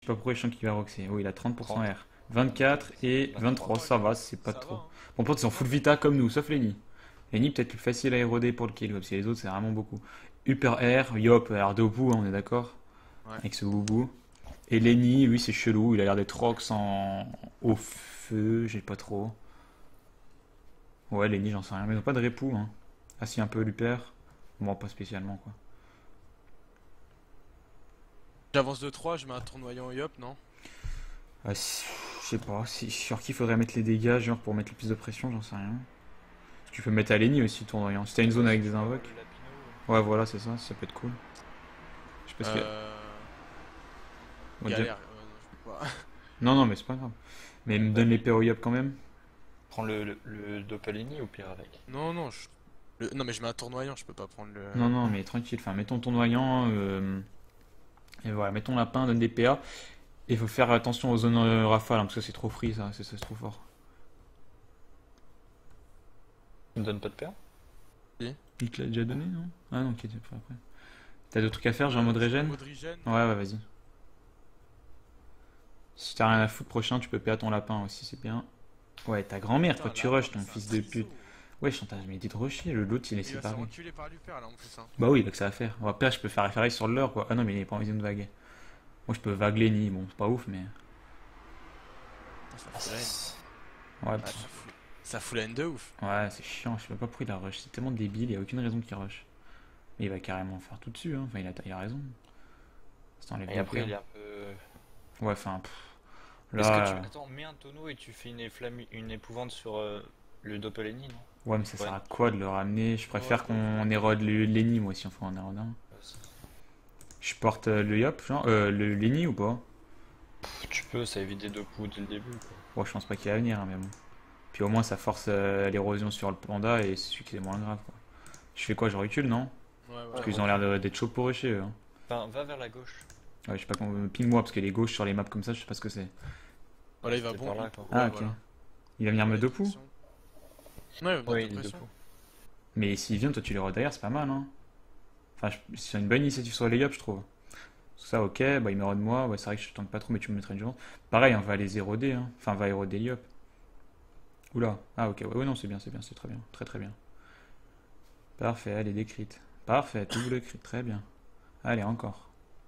sais pas pourquoi je sens qu'il va roxer. Oh, il a 30% 30. R. 24 et 23, ça va, c'est pas Ça va, trop. hein. Bon, pote, ils sont full vita comme nous, sauf Lenny. Lenny, peut-être plus facile à éroder pour le kill, parce que les autres, c'est vraiment beaucoup. Hyper R, Yop, alors Dopu, on est d'accord? Ouais. Avec ce boubou. Et Lenny, lui, c'est chelou, il a l'air d'être Rox en... au feu, j'ai pas trop. Ouais, Lenny, j'en sais rien, mais ils ont pas de répou, hein. Ah, si, un peu Luper. Bon, pas spécialement, quoi. J'avance de 3, je mets un tournoyant au Yop, non? Ah, je sais pas, sur qui faudrait mettre les dégâts, genre pour mettre le plus de pression, j'en sais rien. Tu peux mettre à Lenny aussi, tournoyant. Si t'as une zone avec des invoques. Le Lapino. Ouais, voilà, c'est ça, ça peut être cool. Je sais pas ce qu'il y a. On va dire- Galère. Non, je peux pas. Non, non, mais c'est pas grave. Mais il me donne l'épée au Yop quand même. Prends le Doppelini ou pire avec. Non, non, non, mais je mets un tournoyant, je peux pas prendre le. Non, non, mais tranquille. Enfin, mettons tournoyant. Et voilà, mettons lapin, donne des PA. Et il faut faire attention aux zones rafales, hein, parce que c'est trop free, ça, c'est trop fort. Tu me donnes pas de paire? Il te l'a déjà donné, non? Ah non, ok, t'es prêt après. T'as d'autres trucs à faire, genre en mode régène? Mode régène. Ouais, ouais, vas-y. Si t'as rien à foutre prochain, tu peux PA ton lapin aussi, c'est bien. Ouais, ta grand-mère, Putain, toi, tu là, rush, mais ton c'est un fils de triso. pute. Ouais, chantage, mais dit de rusher, le l'autre il est Il va se séparé. reculer par Luper là en plus. Hein. Bah oui, il a que ça à faire. Bon, après, je peux faire référence sur l'heure, quoi. Ah non, mais il est pas en vision de vague. Moi, je peux vague Lenny, bon, c'est pas ouf, mais. Ça fout la haine. Ouais, Ouais, ça fout la haine de ouf. ouais, c'est chiant, je sais pas pourquoi il a rush. C'est tellement débile, il y a aucune raison qu'il rush. Mais il va carrément faire tout dessus, hein. Enfin, il a raison. Ça enlève Et deux après, PA. il est un peu. Ouais, enfin, Est-ce que là. tu. Attends, mets un tonneau et tu fais une épouvante sur le Doppelini, non? Ouais, mais ça Ouais. sert à quoi de le ramener? Je préfère Ouais, qu'on érode le Lenny, moi, si on fait en érode un. Je porte le Yop, genre, le Lenny ou pas? Tu peux, ça évite des deux coups dès le début, quoi. Bon, je pense pas qu'il va venir, hein, mais bon. Puis au moins, ça force l'érosion sur le panda et c'est celui qui est moins grave, quoi. Je fais quoi? Je recule, non? Ouais, ouais. Parce qu'ils ont l'air d'être chauds pour rusher, eux, hein. Enfin, va vers la gauche. Ouais, je sais pas comment. Ping-moi, parce que les gauches sur les maps comme ça, je sais pas ce que c'est. Voilà, il va C'était bon. par là, quoi. Ah, Ouais, ok. voilà. Il va venir me Ouais, deux pression. Ouais, il va Oui, mettre il de est de pression. coups. Mais s'il vient, toi tu les rodes derrière, c'est pas mal, hein. Enfin, c'est une bonne initiative sur les Yop, je trouve. Ça, ok, bah il me rod moi, ouais, c'est vrai que je tank pas trop, mais tu me mettrais une journée. Pareil, on va les éroder, hein. Enfin, on va éroder Yop. Oula, ah ok, ouais, ouais, non, c'est bien, c'est très bien, très très bien. Parfait, elle est décrite. Parfait, tout le crit, très bien. Allez, encore.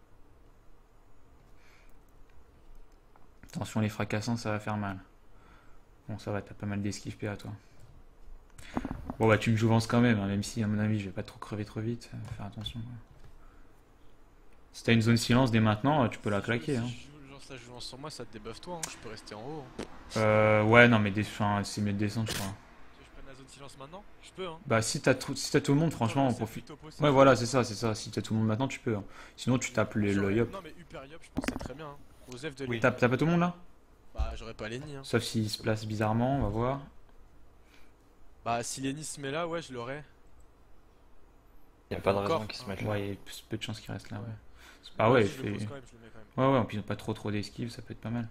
Attention, les fracassants, ça va faire mal. Bon, ça va, t'as pas mal d'esquive PA, toi. Bon, bah, tu me jouvences quand même, hein, même si, à mon avis, je vais pas trop crever trop vite. Faire attention, quoi. Si t'as une zone silence dès maintenant, tu peux la claquer, hein. Si je joue, genre ça joue sur moi, ça te débuffe toi, hein. Je peux rester en haut. Hein. Ouais, non, mais c'est mieux de descendre, je crois. Tu veux que je prenne la zone silence maintenant? Je peux, hein. Bah, si t'as tout le monde, franchement, on C'est le profite. plus tôt possible. Ouais, voilà, c'est ça, c'est ça. Si t'as tout le monde maintenant, tu peux, hein. Sinon, tu tapes Genre, le Yop. non, mais Hyper Yop, je pense que c'est très bien. Hein. Osef de Oui. Lenny. T'as pas tout le monde là? Bah, j'aurais pas Lenny. Hein. Sauf s'il se place bizarrement, on va voir. Bah, si Lenny se met là, ouais, je l'aurais. Il n'y a pas de Encore. raison qu'il se mette là. Ouais, il y a peu de chances qu'il reste là, ouais. Ouais. Ah ouais, Vas-y, il je le fait. pose quand même, je le mets quand même. Ouais, ouais, en plus, ils ont pas trop d'esquive, ça peut être pas mal.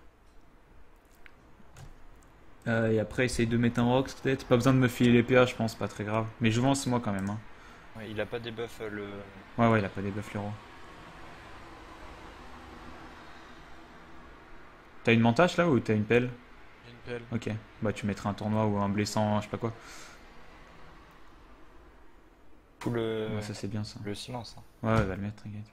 Et après, essaye de mettre un Rox peut-être. Pas besoin de me filer les PA, je pense, pas très grave. Mais je vance moi quand même, hein. Ouais, il a pas débuff le. Ouais, ouais, il a pas des buffs l'héros. T'as une mantache là ou t'as une pelle? J'ai une pelle. Ok, bah tu mettras un tournoi ou un blessant, je sais pas quoi. Tout le. Ouais, ça c'est bien ça. Le silence. Hein. Ouais, ouais, va le mettre, t'inquiète.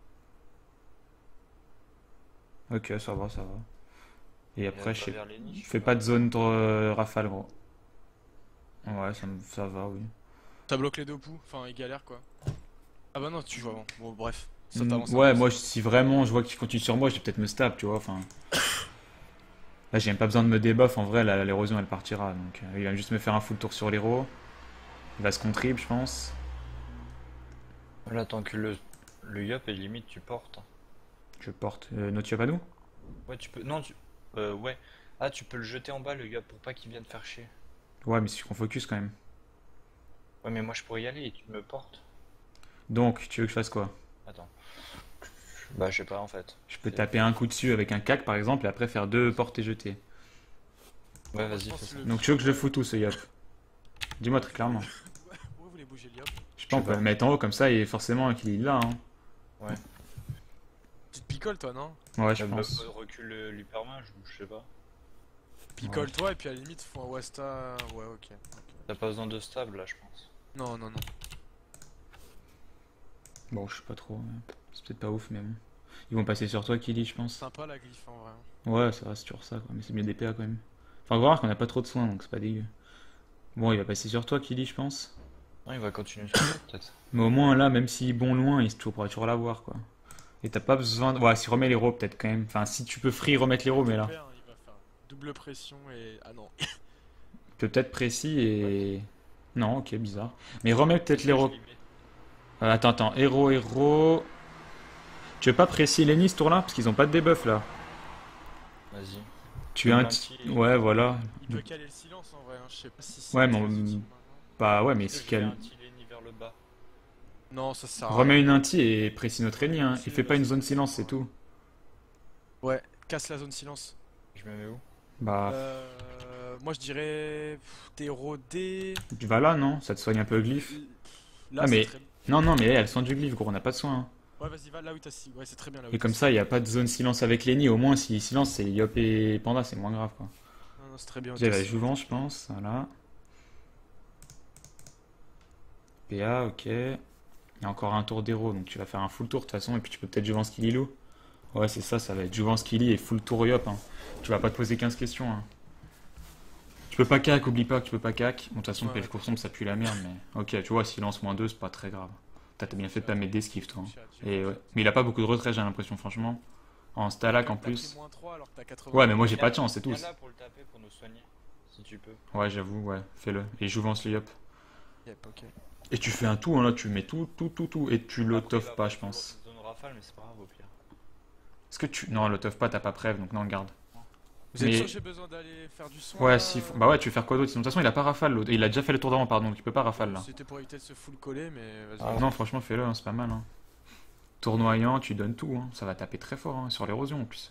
Ok, ça va, ça va. Et après, je sais. vers les niches. Fais pas de zone rafale, gros. Ouais, ça va, oui. Ça bloque les deux poux, enfin, il galère quoi. Ah bah non, tu joues avant. Bon, bref. Ça Mm, t'avance. ouais, moi, si vraiment je vois qu'il continue sur moi, je vais peut-être me stab, tu vois. Enfin, là, j'ai même pas besoin de me débuff. En vrai, l'érosion elle partira. Donc, il va juste me faire un full tour sur l'héros. Il va se contrib, je pense. Là, tant que le Yop est limite, tu portes. Je porte notre Yop à nous. Ouais, tu peux. Non, tu. Ouais. Ah, tu peux le jeter en bas, le Yop, pour pas qu'il vienne faire chier. Ouais, mais c'est qu'on focus quand même. Ouais, mais moi je pourrais y aller et tu me portes. Donc, tu veux que je fasse quoi? Attends. Bah, je sais pas en fait. Je peux C'est- taper un coup dessus avec un cac par exemple et après faire deux portes et jeter. Ouais, Moi, vas-y, je pense fais ça. le- Donc, tu veux que je le fous tout ce Yop? Dis-moi très clairement. Pourquoi vous voulez bouger le Yop? Je sais pas, on peut le mettre en haut comme ça et forcément qu'il est là, hein. Ouais. Petite picole toi, non? Ouais, je Le pense. buff recule l'hypermage ou je sais pas. Picole-toi et puis à la limite, faut un Wasta. Ouais, ok. T'as pas besoin de stable là, je pense. Non, non, non. Bon, je sais pas trop. C'est peut-être pas ouf, mais bon. Ils vont passer sur toi, Kili, je pense. Sympa la glyphe en vrai. Ouais, ça reste toujours ça, quoi. Mais c'est mieux des PA quand même. Enfin, faut voir qu'on a pas trop de soins, donc c'est pas dégueu. Bon, il va passer sur toi, Kili, je pense. Non, il va continuer sur toi, peut-être. Mais au moins, là, même s'il est bon loin, pourra toujours l'avoir, quoi. Et t'as pas besoin de... Ouais, si remets l'héros, peut-être quand même. Enfin, si tu peux free, remettre l'héros, mais là. Il va faire double pression et. Ah non. Peut-être précis Ouais. et... Non, ok, bizarre. Mais remets peut-être l'héros. Je l'y mets. Attends, héros... Tu veux pas précis Lenny ce tour-là? Parce qu'ils ont pas de debuff, là. Vas-y. Tu as Donne un... l'anti. Ouais, voilà. Il peut caler le silence en vrai, hein. Je sais pas si c'est Ouais, mais très utile maintenant. Bah ouais, mais Est-ce si que je vais qu'elle... un Lenny vers le bas? Non, ça sert à Remets rien. une inti et précis notre ennemi, hein. Il fait pas une zone silence, c'est tout. Ouais, casse la zone silence. Je me mets où? Bah, Moi je dirais. T'es rodé. tu vas là, non? Ça te soigne un peu le glyphe. Là, Ah, c'est mais... très. Non, non, mais elle a le soin du glyphe, gros, on n'a pas de soin, hein. Ouais, vas-y, va là où t'as si. Ouais, c'est très bien là où Et t'as comme si. ça, il n'y a pas de zone silence avec Lenny. Au moins, si silence, c'est Yop et Panda, c'est moins grave, quoi. Non, non, c'est très bien où J'ai t'as la si. jouvence, je pense. Voilà. PA, ok. Il y a encore un tour d'héros, donc tu vas faire un full tour de toute façon. Et puis tu peux peut-être jouvence Killilou. Ouais, c'est ça, ça va être jouvence Killy et full tour Yop, hein. Tu vas pas te poser 15 questions, hein. Tu peux pas cac, oublie pas que tu peux pas cac. Bon, de toute façon, Ouais, PL court sombre, ça pue la merde, mais. Ok, tu vois, silence -2, c'est pas très grave. T'as bien fait de pas mettre d'esquive, toi, hein. Et ouais. Mais il a pas beaucoup de retrait, j'ai l'impression, franchement. En Stalag en plus. -3 alors que t'as 80. Ouais, mais moi j'ai pas de chance, c'est tout. Viens là pour le taper, pour nous soigner. Si tu peux. Ouais, j'avoue, ouais, fais-le. Et jouvence le Yop. Yep, ok. Et tu fais un tout, hein, là, tu mets tout. Et tu Après, il l'autoff va pas, je avoir pense. Zone rafale, mais c'est pas grave au pire. Est-ce que tu. Non, l'autoff pas, t'as pas preuve, donc non, garde. Vous êtes Mais- sûr que j'ai besoin d'aller faire du soin Ouais, là si. Bah ouais, tu veux faire quoi d'autre? Sinon, de toute façon, il a pas rafale, l'autre. Il a déjà fait le tour d'avant, pardon, donc il peut pas rafale là. C'était pour éviter de se full coller, mais vas-y. Ah, Non, franchement, fais-le, hein, c'est pas mal, hein. Tournoyant, tu donnes tout, hein. Ça va taper très fort, hein, sur l'érosion en plus.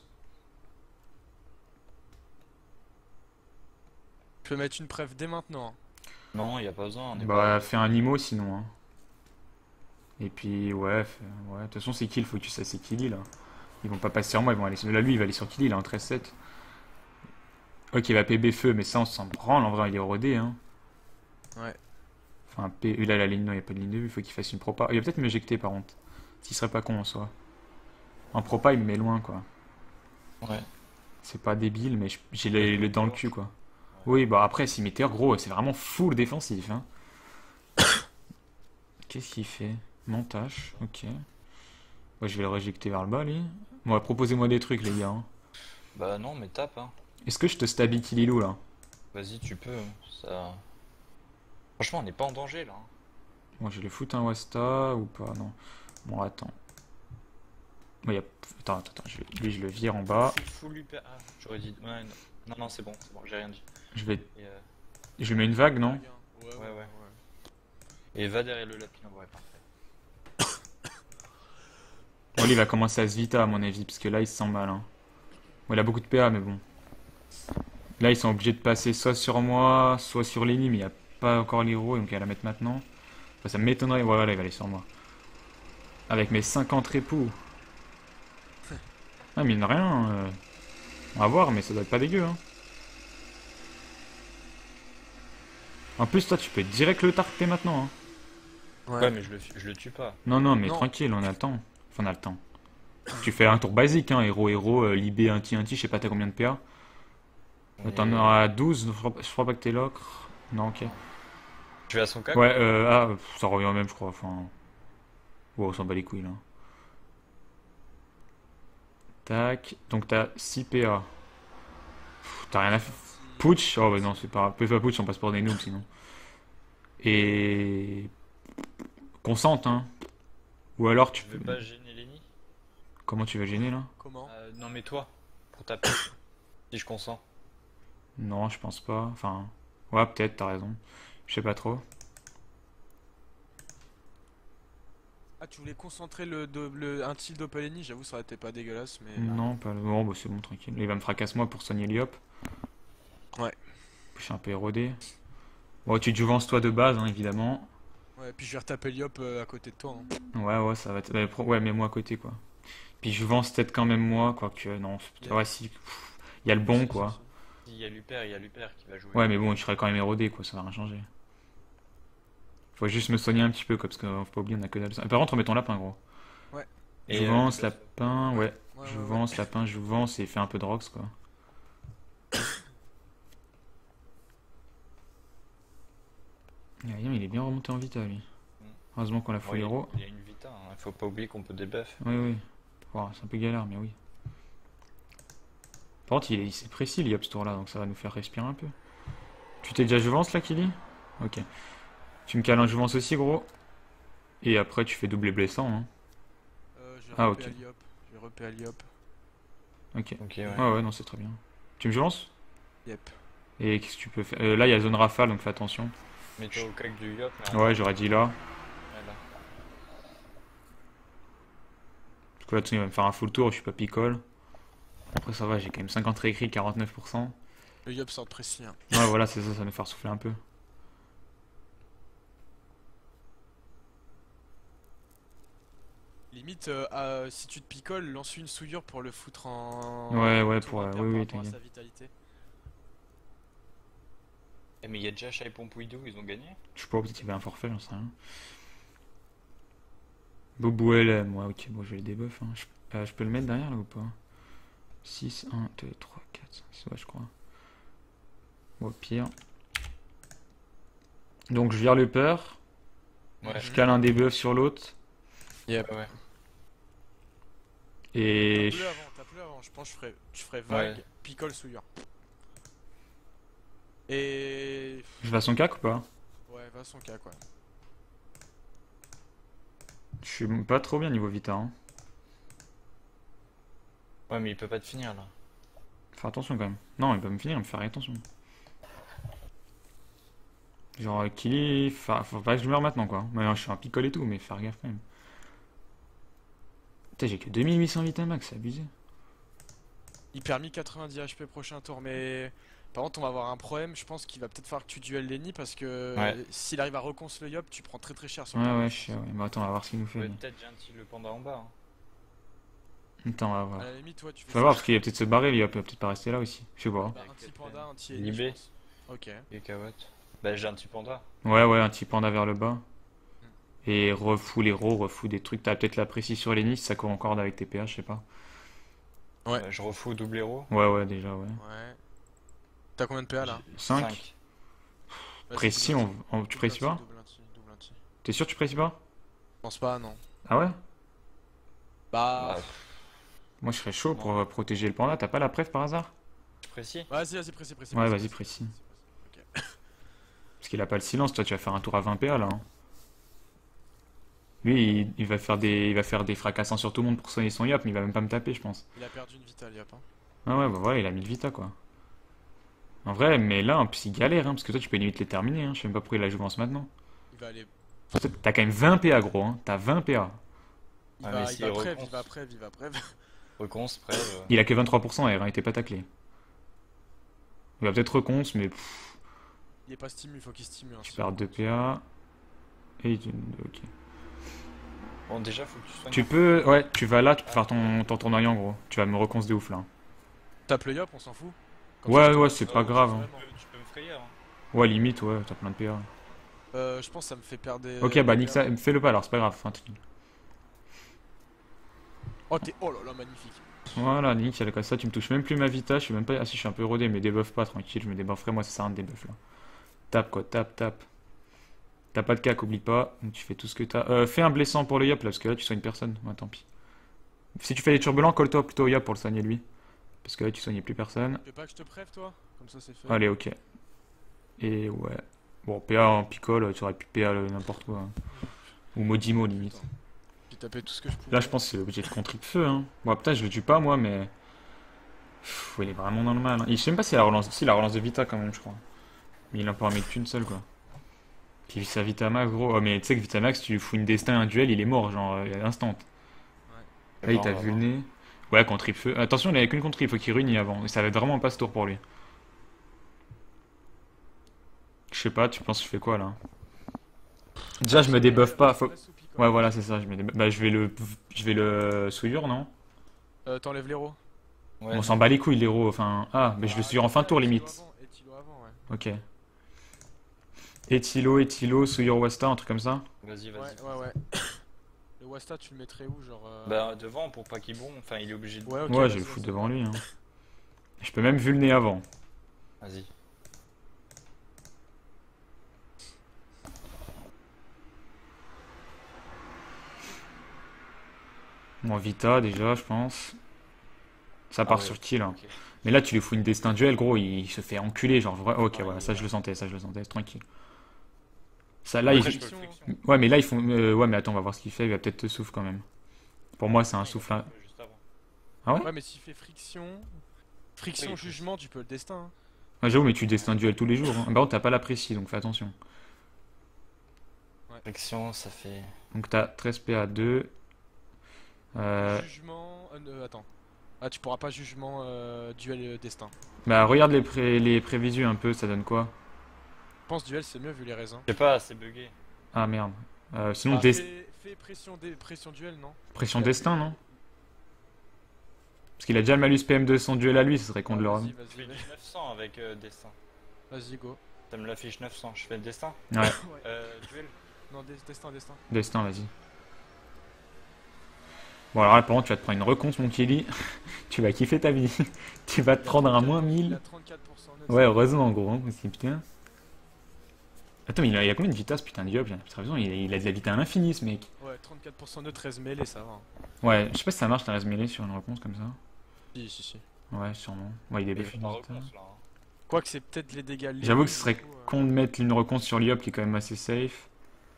Je peux mettre une preuve dès maintenant. Hein. Non, y a pas besoin. On est Bah, fais un IMO sinon, hein. Et puis, ouais, ouais. De toute façon, c'est kill, faut que tu saches c'est Killy là. Ils vont pas passer sur moi, ils vont aller sur. Là, lui, il va aller sur Killy, il est en 13-7. Ok, il va PB feu, mais ça, on s'en branle, en vrai, il est rodé, hein. Ouais. Enfin, là, la ligne, non, il n'y a pas de ligne de vue, il faut qu'il fasse une propa. Il va peut-être m'éjecter par contre. S'il serait pas con en soi. En propa, il me met loin, quoi. Ouais. C'est pas débile, mais j'ai le dans le cul, quoi. Oui, bah après, si Meteor, gros, c'est vraiment full défensif, hein. Qu'est-ce qu'il fait? Montage, ok. Ouais, je vais le réjecter vers le bas, lui. Bon, proposez-moi des trucs, les gars, hein. Bah non, mais tape, hein. Est-ce que je te stabille Killilou, là? Vas-y, tu peux. Ça... Franchement, on n'est pas en danger là. Hein. Bon, je vais foutre un Wasta ou pas? Non. Bon, attends. Bon, attends, lui, je le vire en bas. Full hyper. Ah, j'aurais dit. Ouais, non, non, non, c'est bon, j'ai rien dit. Je vais... Et, Je lui mets une vague, non? Ouais, ouais. et va derrière le lapin, ouais, parfait. Bon, lui, il va commencer à se vita, à mon avis, parce que là, il se sent mal, hein. Bon, il a beaucoup de PA, mais bon. Là, ils sont obligés de passer soit sur moi, soit sur Lenny, mais il n'y a pas encore l'héros, donc il va la mettre maintenant. Enfin, ça m'étonnerait. Voilà, il va aller sur moi. Avec mes 50 répous. Ah, mine de rien. On va voir, mais ça doit être pas dégueu, hein. En plus, toi, tu peux direct le tarter maintenant, hein. Ouais, mais je le tue pas. Non, non, mais Non. tranquille, on a le temps. Enfin, on a le temps. Tu fais un tour basique, hein. Héros, libé, un je sais pas, t'as combien de PA? T'en auras 12, je crois pas que t'es l'ocre. Non, ok. Tu vas à son cac? Ouais, ça revient au même, je crois. Enfin. Wow, on s'en bat les couilles là. Tac. Donc t'as 6 PA. T'as rien à faire. Putsch? Oh, bah non, c'est pas. Peu pas Putsch, on passe pour des noobs sinon. Et. Consente, hein. Ou alors tu Tu peux. veux pas gêner Lenny? Comment tu vas gêner là? Comment? Non, mais toi, pour taper. Si je consens. Non, je pense pas. Enfin. Ouais, peut-être, t'as raison. Je sais pas trop. Ah, tu voulais concentrer un tilt d'Opaleni, j'avoue, ça aurait été pas dégueulasse, mais. Non, pas. Bon, bah c'est bon, tranquille. Il va me fracasser moi pour soigner Liop. Ouais. Je suis un peu érodé. Bon, tu te jouvences toi de base, hein, évidemment. Ouais, puis je vais retaper Liop à côté de toi. Hein. Ouais, ouais, ça va être. Ouais, mets-moi à côté, quoi. Puis je vance peut-être quand même moi, quoique non. Yep. Ouais, si. Il y a le Si, bon, si, quoi. si. Il y a Luper qui va jouer. Ouais, mais bon, je serais quand même érodé, quoi. Ça va rien changer. Faut juste me soigner un petit peu, quoi, parce qu'on faut pas oublier, on a que dalle. Par contre, remettons lapin, gros. Ouais. Je Et vance, Luper, lapin, ouais. Ouais, Je ouais, vance, lapin, je vance et fais un peu de rocks, quoi. Ah, il est bien remonté en vita, lui. Heureusement qu'on l'a full ouais, héros. il y a une Vita, hein. Faut pas oublier qu'on peut debuff. Oui, oui. Oh, c'est un peu galère, mais oui. Par contre, il est précis, l'IOP, ce tour-là, donc ça va nous faire respirer un peu. Tu t'es déjà Jouvence, là, Kili? Ok. Tu me cales un Jouvence aussi, gros. Et après, tu fais double blessant, hein. Je vais Ah, repé ok. Aliop. Je vais repé Aliop. Ok. Ok, ouais. Ouais, ouais, non, c'est très bien. Tu me Jouvence? Yep. Et qu'est-ce que tu peux faire? Là, il y a zone rafale, donc fais attention. Mets-toi au cac du Yop. Là, Ouais, j'aurais dit là. voilà. Parce que là, tu vas me faire un full tour, je suis pas picole. Après, ça va, j'ai quand même 50 réécrits, 49%. Le Yop sort précis. Hein. Ouais, voilà, c'est ça, ça va nous faire souffler un peu. Limite, si tu te picoles, lance une souillure pour le foutre en. Ouais, ouais, tour pour. impair Oui, par oui, rapport à t'inquiète. sa vitalité. Eh, mais il y a déjà Chai Pompidou, ils ont gagné. Je sais pas, peut-être qu'il y avait un forfait, j'en sais rien. Bobo LM, ouais, ok, bon, je vais le debuff. Hein. Je peux le mettre derrière là ou pas? 6, 1, 2, 3, 4, 5, 6, ouais, je crois. Bon, au pire. Donc, je vire le peur. Ouais. Je cale un debuff sur l'autre. Yep. Ouais. Et. Tape-le avant. Je pense que tu ferais vague, Ouais. picole, souillure. Et. Je vais à son cac ou pas? Ouais, va à son cas quoi. Je suis pas trop bien niveau Vita. Hein. Ouais, mais il peut pas te finir là. Faire attention quand même. Non, il peut me finir, il me faire attention. Genre, Kili, faut pas que je meure maintenant quoi. Ouais, je suis un picole et tout, mais faire gaffe quand même. Putain, j'ai que 2800 Vita max, c'est abusé. Il permis 90 HP prochain tour, mais. Par contre, on va avoir un problème. Je pense qu'il va peut-être falloir que tu duelles Lenny parce que Ouais. s'il arrive à recons le Yop, tu prends très très cher sur Ouais, le ouais, permis, je je sais, pense. ouais. Mais attends, on va voir ce qu'il nous fait. Ouais, Lui. peut-être gentil le panda en bas. Hein. Attends, on va voir. À la limite, toi, tu fais Faut voir parce qu'il va peut-être se barrer, lui, il va peut-être pas rester là aussi. Je sais pas. Bah, un petit panda, un petit Libé. Ellie, je pense. Ok. Et Kawat. Bah, gentil panda. Ouais, ouais, un petit panda vers le bas. Et refou les ros, refou des trucs. T'as peut-être la précision sur les nids, ça court encore avec tes PH, je sais pas. Ouais. Je refous double héros. Ouais, ouais, déjà, ouais. Ouais. T'as combien de PA là? 5. Vas-y, Précis, double tu double précis pas? double anti. T'es sûr que tu précis pas? Je pense pas, non. Ah ouais? Bah. Bah, Moi, je serais chaud pour Non. protéger le panda. T'as pas la préf par hasard? tu précis. Vas-y, précis. Ouais, vas-y, précis. Ok. Parce qu'il a pas le silence, toi, tu vas faire un tour à 20 PA là. Hein. Lui, il va faire des fracassants sur tout le monde pour soigner son yop, mais il va même pas me taper, je pense. Il a perdu une vitale, Yop. Hein. Ah ouais, bah voilà, il a mis le Vita quoi. En vrai, mais là, en plus, il galère, hein, parce que toi, tu peux limite les terminer. Hein. Je sais même pas pourquoi il la jouvence maintenant. Il va aller. T'as quand même 20 PA, gros. Hein. T'as 20 PA. Il Ah, va, mais il s'il va prêve, reconce. il va prêve. Reconce, prêve. Il a que 23% R, hein, il était pas taclé. Il va peut-être reconce, mais pff, Il est pas stimu, faut qu'il stimule. Hein, tu sinon. perds 2 PA. Et ok. Bon, déjà, faut que tu soignes. Tu peux, ouais, tu vas là, tu peux faire ton tournoyant, gros. Tu vas me reconce de ouf là. Tape le Yop, on s'en fout. Comme Ouais, ça, je ouais, te- c'est pas grave. Hein. Tu peux me frayer. Hein. Ouais, limite, ouais, t'as plein de PA. Je pense que ça me fait perdre des. Ok, bah des nique ça, PA. fais-le pas alors, c'est pas grave. Enfin, Oh, oh là là, magnifique. voilà, nickel, comme ça, tu me touches même plus ma vita, je suis même pas. Ah si, je suis un peu erodé, mais débuff pas, tranquille, je me débufferai, moi, ça sert à rien de débuff là. Tape quoi, tape. T'as pas de cac, oublie pas, donc tu fais tout ce que t'as. Fais un blessant pour le yop là, parce que là, tu soignes personne. Ouais, tant pis. Si tu fais des turbulents, colle-toi plutôt au yop pour le soigner lui. Parce que là, tu soignais plus personne. Tu veux pas que je te prêve, toi? Comme ça, c'est fait. Allez, ok. Et ouais. Bon, PA en picole, tu aurais pu PA n'importe quoi. Hein. Ou Modimo limite. J'ai tapé tout ce que je pouvais. Là, je pense que c'est l'objet de contre de feu. Hein. Bon, putain, je le tue pas moi, mais. Pff, il est vraiment dans le mal. Hein. Et je sais même pas si la relance. Si, la relance de Vita quand même, je crois. Mais il en peut en mettre qu'une seule, quoi. Puis sa Vitamax, gros. Oh, mais tu sais que Vitamax, tu lui fous une destin, un duel, il est mort, genre, instant. Là, il t'a vu le nez. Ouais, contre feu. Attention, il avait qu'une contre, il faut qu'il ruine avant. Et ça va être vraiment pas ce tour pour lui. Je sais pas, tu penses que je fais quoi là? Déjà, je me débuffe pas. Faut... Ouais, voilà, c'est ça. Je vais le souillure, non? T'enlèves l'héros. Ouais, On s'en bat les couilles, l'héros. Enfin, ah, mais je le suis en fin de tour limite. Etilo avant, ouais. Ok. Etilo, Suyur Wasta, un truc comme ça. vas-y, Ouais, vas-y. ouais, ouais. Le Wasta, tu le mettrais où, genre Bah, devant pour pas qu'il bombe. Enfin, il est obligé de. Ouais, ok, Ouais, je vas-y, vais le foutre vas-y. devant lui. Hein. Je peux même vulner avant. Vas-y. Bon, Vita déjà, je pense. Ça part Ah ouais, sur qui là? ok. Mais là, tu lui fous une destin duel, gros, il se fait enculer. Genre, ok, Ah, voilà, il ça est je là. le sentais, tranquille. Ça, là, Après, je peux le Friction. friction. Ouais, mais là, ils font. Ouais, mais attends, on va voir ce qu'il fait. Il va peut-être te souffle quand même. Pour moi, c'est un Ah, il a souffle. fait le juste avant. Ah ouais? Ouais, mais s'il fait friction. Friction, Oui, jugement, tu peux le destin. Hein. Ouais, j'avoue, mais tu destin duel tous les jours. Hein. Par contre, t'as pas la précis, donc fais attention. Friction, ça fait. Donc t'as 13 PA2. Jugement. Attends. Ah, tu pourras pas jugement duel destin. Bah, regarde les prévisus un peu, ça donne quoi? Je pense duel c'est mieux vu les raisins. Je sais pas, c'est bugué. Ah merde. Sinon, Ah, fais pression duel, non? pression destin, non? Parce qu'il a déjà le malus PM200 duel à lui, ce serait con de le Vas-y, remettre. Je fais vas-y, du 900 avec destin. vas-y, go. Ça me l'affiche 900. Je fais le destin. Ouais, Ouais. Duel. Non, destin. destin, vas-y. Bon, alors là, par contre, tu vas te prendre une reconce, mon Kelly. Tu vas kiffer ta vie. Tu vas te prendre un moins Il 1000. a 34% note. Ouais, heureusement, gros. Hein, parce que, putain. Attends, mais il a combien de vita ce putain de diable? J'ai l'impression il a de la vita à l'infini, ce mec. Ouais, 34% de 13 mêlés, ça va. Ouais, je sais pas si ça marche, t'as reste mêlé sur une reconce comme ça. Si. Ouais, sûrement. Ouais, il est Il buff fait une pas vita. reconce là. Hein. Quoique c'est peut-être les dégâts liés, J'avoue que ce du serait coup, con de mettre une reconce sur l'IOP qui est quand même assez safe.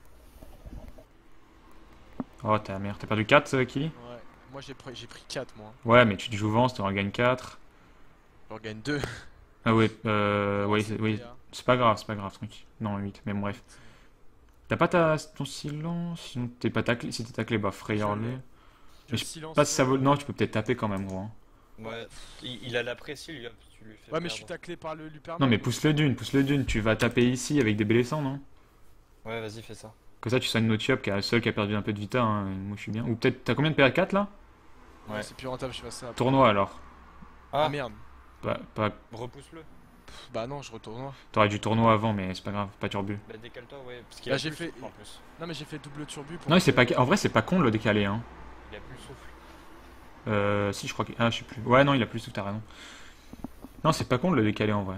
Oh, t'as merde. T'as perdu 4, Kelly? Ouais, moi j'ai pris 4 moi. Ouais, mais tu te joues Vance, tu en gagnes 4. J'en gagne 2. Ah ouais, oui, C'est oui. PA. C'est pas grave, tranquille. Non, 8, mais bon, bref. T'as pas ton silence? Sinon, t'es pas taclé. Si t'es taclé, bah, frayeur-le. J'ai Mais le je silence. pas si ça vaut. Non, tu peux peut-être taper quand même, gros. Hein. Ouais. Il a l'apprécié lui, hop, tu lui fais. Ouais, mais je suis perdre. taclé par le Luperno. Non, mais pousse le dune. Tu vas taper ici avec des blessants, non? Ouais, vas-y, fais ça. Comme ça, tu soignes notre Chiop qui est seul qui a perdu un peu de vita. Hein. Moi, je suis bien. Ou peut-être. T'as combien de PA4 là? Ouais, Ouais. c'est plus rentable, je fais ça. Tournoi alors. Ah Ah, merde. Pas... repousse-le. Bah non, je retourne. T'aurais du tournoi avant, mais c'est pas grave, pas turbu. Bah, décale-toi, ouais. Parce qu'il Là, a j'ai plus le fait- souffle en plus. Non, mais j'ai fait double turbu pour. Non, c'est pas. En vrai, c'est pas con de le décaler. Hein. Il a plus le souffle. Si, je crois que. Ah, je sais plus. Ouais, non, il a plus tout, t'as raison. Non, c'est pas con de le décaler en vrai.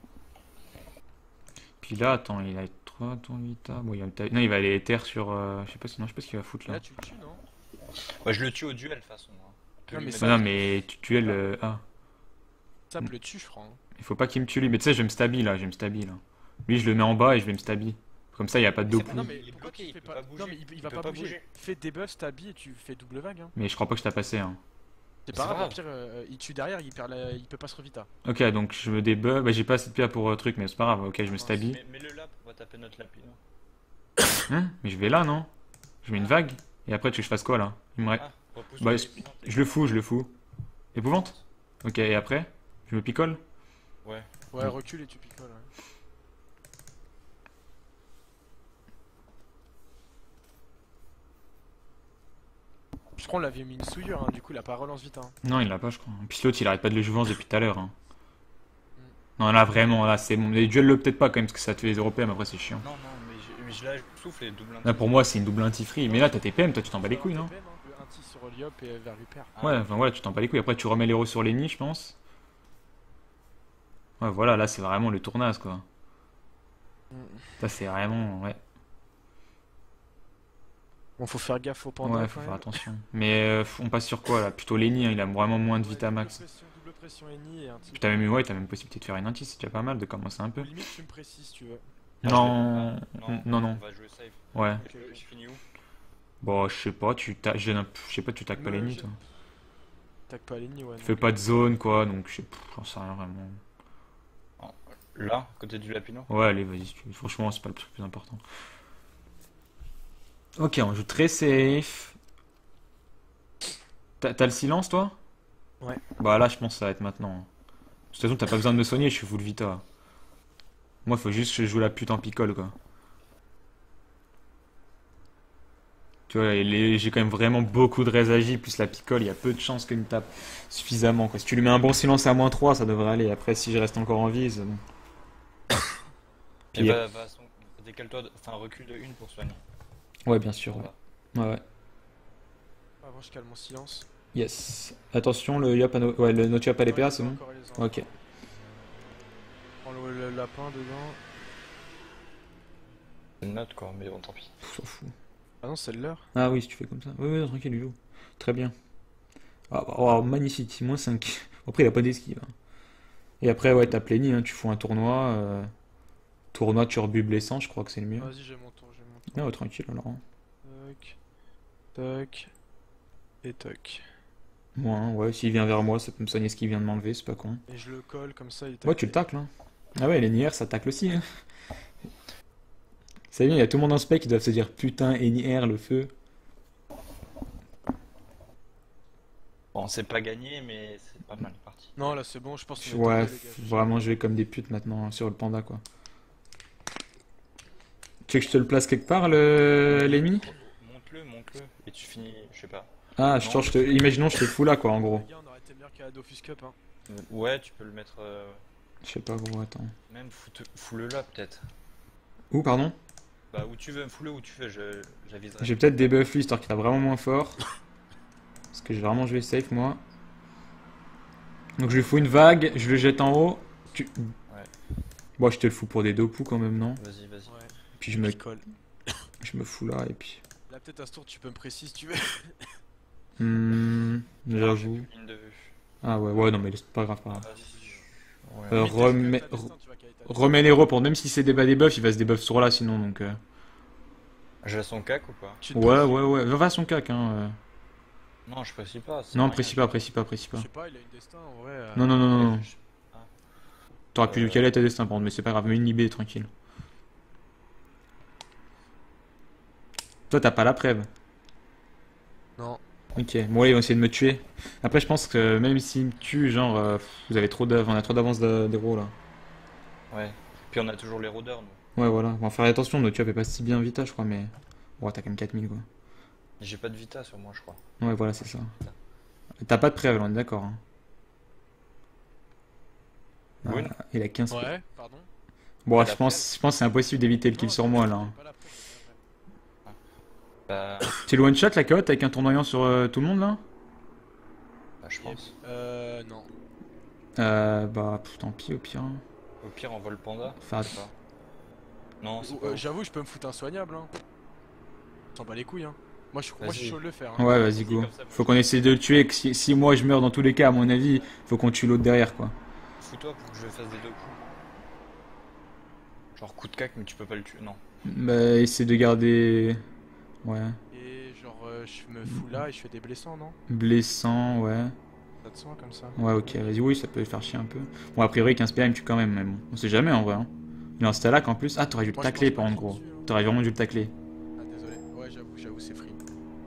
Puis là, attends, il a 3 tours vita. Bon, non, il va aller Ether sur. Je sais pas, sinon, je sais pas ce qu'il va foutre Et là. là, tu le tues, non? Ouais, je le tue au duel de toute façon. Hein. Tu peux Non, lui mais mettre ça- Non, un- mais tu es le. Ah, Ça me le tue, je crois. Hein. il faut pas qu'il me tue lui. Mais tu sais, je vais me stabi là, Lui, je le mets en bas et je vais me stabi. Comme ça, il y a pas de C'est dos pas- pou. Non, mais il est pourquoi bloqué, tu il fais peut pas. pas bouger. Non, mais il va peut pas pas bouger. bouger. Fais debuff, stabby et tu fais double vague. Hein. Mais je crois pas que je t'ai passé. Hein. C'est C'est pas grave, grave. au pire, il tue derrière, il peut pas se revita. Ok, donc je me débuff. Bah, j'ai pas assez de PA pour truc, mais c'est pas grave. Ok, je me stabi. Mets-le là pour pas taper notre lapino. Hein? Mais je vais là, non? Je mets une vague. Et après, tu veux que je fasse quoi là? Il me reste. Ah, repousse Bah, le je le fous. Épouvante? Ok, et après? Je me picole? Ouais. Ouais, Mm. recule et tu picoles. Ouais. Je crois qu'on l'avait mis une souillure, hein, du coup, il a pas relance vite. Hein. Non, il l'a pas, je crois. Puis l'autre, il arrête pas de le jouvence depuis tout à l'heure. Hein. Non, là, vraiment, là, c'est bon. Les duels, le peut-être pas quand même, parce que ça te fait les européens, mais après, c'est chiant. Non, mais je la souffle et double Là, pour moi, c'est une double anti-free. Mais là, t'as tes PM, toi, tu t'en bats les couilles, non? TPM, hein, le 1 sur Oliop et vers Luper. Ouais, enfin, voilà, tu t'en bats les couilles. Après, tu remets l'héros sur les nids, je pense. Ouais, voilà, là, c'est vraiment le tournasse, quoi. Ça, c'est vraiment. Ouais, Bon, faut faire gaffe au panda. ouais, quand faut même. faire attention. Mais on passe sur quoi, là? Plutôt les nids, hein, il a vraiment moins de vita max. Double pression eni et un Puis t'as même, ouais, t'as même possibilité de faire une anti, c'est déjà pas mal de commencer un peu. Limite, tu me précises, tu veux. Non, non, non. On va jouer safe. Ouais. Ok, Je finis où? Bon, je sais pas, je sais pas, tu taques pas les nids, toi. Tac pas l'ennemi, ouais. Tu fais pas de zone, quoi, donc j'en sais rien vraiment. Là, à côté du lapino. Ouais, allez, vas-y, franchement, c'est pas le truc plus important. Ok, on joue très safe. T'as le silence, toi? Ouais. Bah là, je pense que ça va être maintenant. De toute façon, t'as pas besoin de me soigner, je suis full vita. Moi, faut juste que je joue la pute en picole, quoi. Tu vois, j'ai quand même vraiment beaucoup de res agi, plus la picole, il y a peu de chances qu'il me tape suffisamment, quoi. Si tu lui mets un bon silence à -3, ça devrait aller. Après, si je reste encore en vise, bon. Et Puis, décale-toi, enfin recule de une pour soigner. ouais, bien sûr, En ouais. bas. Ouais, ouais. Avant, je calme mon silence. Yes. Attention, le yop, ouais, notre yop à l'épée, c'est bon? Encore les uns. Ok. Prends le lapin dedans. C'est une note quoi, mais bon, tant pis. On s'en fout. Ah non, c'est de l'heure. Ah oui, si tu fais comme ça. Oui, oui, tranquille, il joue. Très bien. Ah, bah, oh, magnifique, -5. Après, il a pas d'esquive, hein. Et après, ouais, t'as Plenny, hein, tu fous un tournoi. Tournoi turbu blessant, je crois que c'est le mieux. Vas-y, j'ai mon tour, j'ai mon Ah, tour. ouais, tranquille, alors, hein. Toc, toc, et toc. Moi, hein, ouais, s'il vient vers moi, ça peut me soigner ce qu'il vient de m'enlever, c'est pas con. Et je le colle comme ça, il est Ouais, tu le taclé. tacles, hein. Ah ouais, les nières, ça tacle aussi, hein. Ça y est, il y a tout le monde en spec qui doivent se dire putain, NIR, le feu. Bon, c'est pas gagné, mais c'est pas mal parti. Non, là c'est bon, je pense qu'on est Ouais, tombé, les gars. Je vais vraiment jouer comme des putes maintenant hein, sur le panda, quoi. Tu veux que je te le place quelque part, l'ennemi? Monte-le, monte-le, et tu finis, je sais pas. Ah, Non, imaginons, je te le fous là, quoi, en gros. Les gars, on aurait été meilleur qu'à la Dofus Cup, hein. Ouais, tu peux le mettre, Je sais pas, gros, attends. même fous-le là peut-être. Où, pardon? Bah où tu veux, fous-le où tu veux, j'aviserai. J'ai peut-être des buffs lui, histoire qu'il a vraiment moins fort. Parce que je vais vraiment jouer safe, moi. Donc je lui fous une vague, je le jette en haut. Ouais, Bon, je te le fous pour des deux coups quand même, non? vas-y, vas-y. Ouais, Puis je colle. je me fous là, et puis... Là, peut-être à ce tour, tu peux me préciser si tu veux. J'ai J'avoue. plus ligne de vue. Ah ouais, ouais, non, mais c'est pas grave, pas grave. Vas-y. Ouais. Euh, Mais t'as remets, ta destin, tu vas caler ta remets les repos, même si c'est des bas debuffs, il va se debuff sur là sinon, donc... J'ai son cac ou pas? destin. Tu te Ouais, précises. ouais, ouais, va à son cac, hein. Non, je précise pas. ça sert à Non, rien, précis je- pas, précis pas, précis Je pas. sais pas, il a une destin en vrai. Non, non, non, non, Ouais, non. ah. T'aurais pu Euh, lui caler ta destin, par contre, mais c'est pas grave, mets une libé, tranquille. Toi, t'as pas la preuve. Non. Ok, bon, allez, ils vont essayer de me tuer. Après, je pense que même s'ils me tuent, genre, vous avez on a trop d'avance d'héros là. Ouais. Puis on a toujours les rôdeurs, nous. Ouais, voilà, on va faire attention, notre tueur fait pas si bien vita, je crois, mais. Ouais, t'as quand même 4000 quoi. J'ai pas de vita sur moi, je crois. Ouais, voilà, c'est ça. T'as pas de preuve, on est d'accord, hein. Oui. Il a 15. Ouais, pardon. Bon, la je pense que c'est impossible d'éviter le kill Non, sur attends, moi j'ai là, hein. pas la preuve, c'est pas vrai. Bah, C'est le one shot la carotte avec un tournoyant sur tout le monde là? je pense. Non. Bah, tant pis au pire, hein. Au pire, on vole panda. Enfin, Je sais pas. Non, c'est pas ouf. J'avoue, je peux me foutre insoignable, hein. S'en bat les couilles, hein. Moi, je suis Vas-y. chaud de le faire, hein. ouais, vas-y, go. Comme ça, moi, Faut qu'on essaie de le tuer, que si moi je meurs dans tous les cas, à mon avis, faut qu'on tue l'autre derrière quoi. Fous-toi pour que je fasse des deux coups. Genre coup de cac, mais tu peux pas le tuer. Non. Bah, essaie de garder. Ouais. Et genre, je me fous là et je fais des blessants, non? Blessant, ouais. Ça te soin comme ça. Ouais, ok, vas-y, oui, ça peut faire chier un peu. Bon, a priori, 15 PM tue quand même, mais bon. On sait jamais en vrai, hein. Il est en stalag en plus. Ah, t'aurais dû le Moi, je tacler pense par pas contre, qu'il gros. tue, hein. T'aurais vraiment dû le tacler. Ah, désolé. Ouais, j'avoue, c'est free.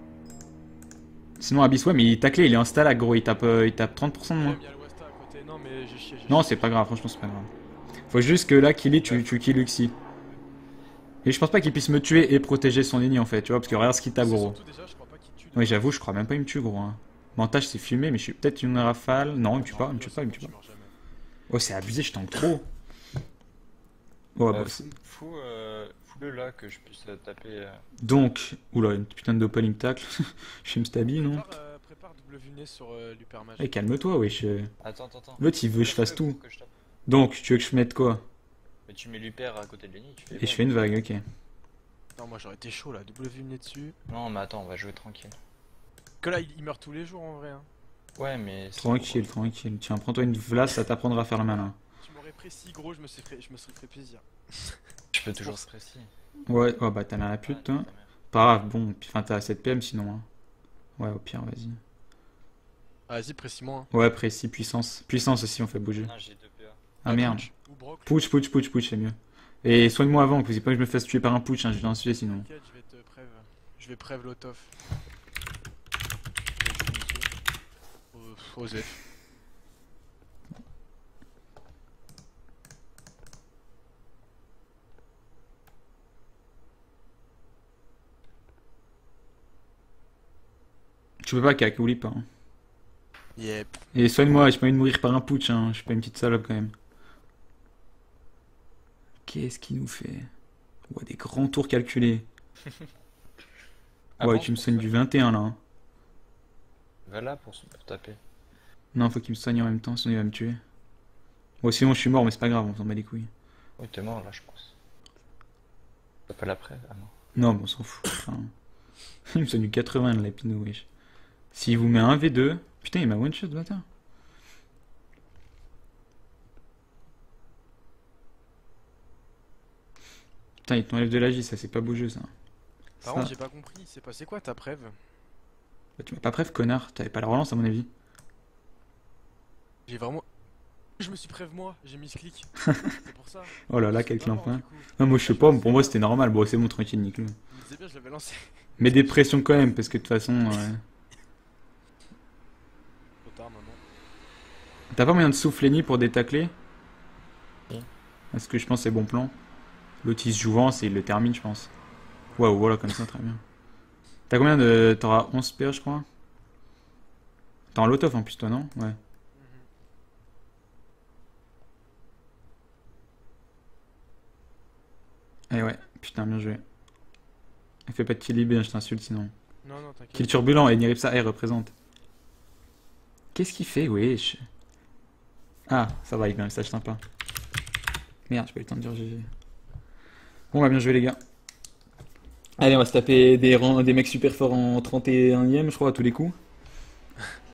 Sinon, Abyss, ouais, mais il est taclé, il est en stalag, gros. Il tape 30% de moins. Il y a le Westa à côté. Non, mais j'ai chié. Non, c'est pas grave, franchement, c'est pas grave. Faut juste que là, qu'il est, tu kills Luxi. Et je pense pas qu'il puisse me tuer et protéger son ennemi en fait, tu vois, parce que regarde ce qu'il tape, C'est gros. surtout déjà, je crois pas qu'il tue. Oui, j'avoue, je crois même pas il me tue, gros, hein. Montage, c'est fumé, mais je suis peut-être une rafale. Non, il me tue pas, il me tue pas, il me tue pas. Oh, c'est abusé, je tank trop. Oh, bah, Fous-le là que je puisse taper. donc, oula, une putain de dopal, il me tacle. Je me stabille, non? Prépare double vulné sur l'hypermage. Eh, calme-toi, wesh. Attends. L'autre, il veut que je fasse Fais-le tout. pour que je tape. Donc, tu veux que je mette quoi? Mais tu mets l'hyper à côté de Lenny, tu fais. Et je fais une vague, ok. Non, moi j'aurais été chaud là, double vulné dessus. Non, mais attends, on va jouer tranquille. Que là, il meurt tous les jours en vrai, hein. Ouais, mais. c'est Tranquille, trop- tranquille. Tiens, prends-toi une vlace, ça t'apprendra à faire le malin. Tu m'aurais précis, gros, je me serais fait plaisir. Je peux toujours stresser. Ouais, oh bah t'as la pute, toi. Pas grave, bon, enfin t'as 7 PM sinon, hein. Ouais, au pire, vas-y. Ah, vas-y, précis-moi. Ouais, précis, puissance. Puissance aussi, on fait bouger. Non, j'ai 2 PA. Ah merde. Ou Brock. Push, c'est mieux. Et soigne-moi avant, que c'est pas que je me fasse tuer par un push, hein, je vais t'insulter sinon. T'inquiète, je vais te prév. Je vais prév l'autof. Osef. Tu peux pas, cac, oublie pas, hein. Yep. Et soigne-moi, j'ai pas envie de mourir par un putsch, hein. Je suis pas une petite salope quand même. Qu'est-ce qu'il nous fait? Ouais, des grands tours calculés. Ouais, Avance tu me pour soignes ça. du 21 là, hein. Va là pour taper. Non, faut qu'il me soigne en même temps, sinon il va me tuer. Bon, sinon je suis mort, mais c'est pas grave, on s'en bat les couilles. Oui, t'es mort là, je pense. T'appelles après? Ah non. Non, mais on s'en fout. Enfin, il me soigne du 80 de l'épino, wesh. S'il vous met un V2. Putain, il m'a one shot, bâtard. Putain, il t'enlève de la J, ça c'est pas beau jeu ça. Par Ça. contre, j'ai pas compris, c'est passé quoi ta preuve? Bah, tu m'as pas préf, connard. T'avais pas la relance à mon avis. J'ai vraiment. Je me suis préve moi, j'ai mis ce clic. C'est pour ça. Oh là là, Je quel suis pas mort, clampin. du coup. Non, moi je sais Je pas, me pour disais moi bien. c'était normal. Bon, c'est bon, tranquille, nique-le. Je me disais bien, je l'avais lancé. Mets des pressions quand même, parce que de toute façon. Trop tard maintenant. T'as pas moyen de souffler ni pour détacler? Si. Parce que je pense que c'est bon plan. L'autre il se joue vent, et il le termine, je pense. Waouh, voilà, comme ça, très bien. T'as combien de. T'auras 11 PA, je crois? T'as un lot off en plus, toi, non? Ouais. Mhm. Eh ouais, putain, bien joué. Fais pas de kill IB, hein, je t'insulte sinon. Non, non, Kill t'inquiète. turbulent et Niripsa R représente. Qu'est-ce qu'il fait, wesh? Ah, ça va, il met un message sympa. Merde, j'ai pas eu le temps de dire GG. Bon, bah bien joué, les gars. Allez, on va se taper des mecs super forts en 31ème, je crois, à tous les coups.